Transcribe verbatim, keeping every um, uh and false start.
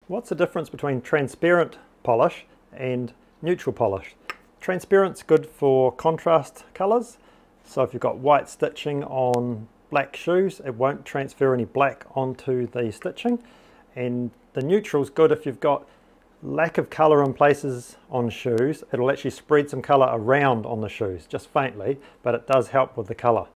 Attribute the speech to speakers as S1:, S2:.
S1: What's the difference between transparent polish and neutral polish? Transparent's good for contrast colours, so if you've got white stitching on black shoes, it won't transfer any black onto the stitching. And the neutral's good if you've got lack of colour in places on shoes. It'll actually spread some colour around on the shoes, just faintly, but it does help with the colour.